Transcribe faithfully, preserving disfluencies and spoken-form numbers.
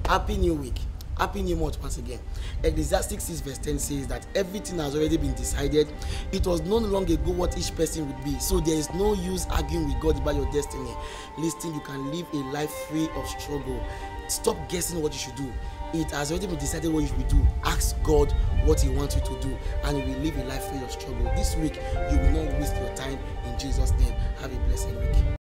Happy new week. Happy new month once again. Ecclesiastes six verse ten says that everything has already been decided. It was known long ago what each person would be. So there is no use arguing with God about your destiny. Listen, you can live a life free of struggle. Stop guessing what you should do. It has already been decided what you should do. Ask God what He wants you to do, and you will live a life free of struggle. This week, you will not waste your time in Jesus' name. Have a blessed week.